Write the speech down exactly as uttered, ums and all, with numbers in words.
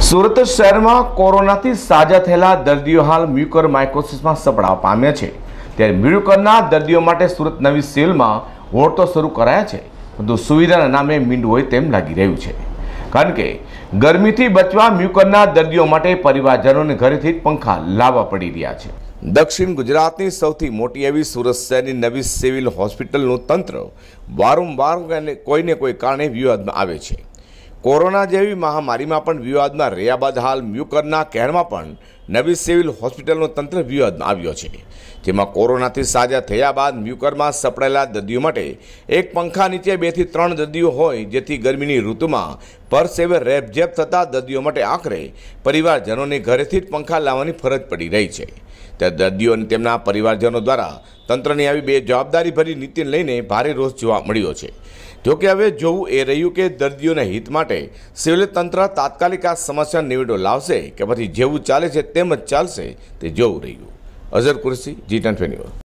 સુરત શહેરમાં કોરોનાથી સાજા થયેલા દર્દીઓ હાલ મ્યુકોરમાઇકોસિસમાં સપડાવ પામ્યા છે। ત્યારે મ્યુકોરના દર્દીઓ માટે સુરત નવી સિવિલમાં વોર્ડ તો શરૂ કરાયા છે, પરંતુ સુવિધાના નામે મીંડ હોય તેમ લાગી રહ્યું છે। કારણ કે ગરમીથી બચવા મ્યુકોરના દર્દીઓ માટે પરિવારજનોને ઘરેથી જ પંખા લાવવા પડી રહ્યા છે। દક્ષિણ ગુજરાતની સૌથી મોટી એવી સુરત શહેરની નવી સિવિલ હોસ્પિટલનું તંત્ર વારંવાર કોઈને કોઈ કારણે વિવાદમાં આવે છે। કોરોના જેવી મહામારીમાં પણ વિવાદમાં રહ્યા બાદ હાલ મ્યુકોરના કહેરમાં પણ નવી સિવિલ હોસ્પિટલનું તંત્ર વિવાદમાં આવ્યો છે, જેમાં કોરોનાથી સાજા થયા બાદ મ્યુકોરમાં સપડાયેલા દર્દીઓ માટે એક પંખા નીચે બેથી ત્રણ દર્દીઓ હોય, જેથી ગરમીની ઋતુમાં પરસેવે રેબઝેબ થતા દર્દીઓ માટે આખરે પરિવારજનોને ઘરેથી જ પંખા લાવવાની ફરજ પડી રહી છે। ત્યારે દર્દીઓ અને તેમના પરિવારજનો દ્વારા તંત્રની આવી બે જવાબદારીભરી નીતિને લઈને ભારે રોષ જોવા મળ્યો છે। જોકે હવે જોવું એ રહ્યું કે દર્દીઓના હિત માટે સિવિલ તંત્ર તાત્કાલિક આ સમસ્યાનો નિવેડો લાવશે કે પછી જેવું ચાલે છે તેમ જ ચાલશે, તે જોવું રહ્યું। Azhar Qureshi, G twenty news.